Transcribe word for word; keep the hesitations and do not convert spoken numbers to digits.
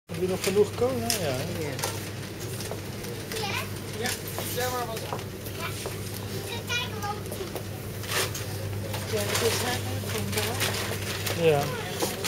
Heb je nog genoeg cola? Ja. Ja. Ja, zeg maar wat. Ja, dit is haar vandaag. Ja.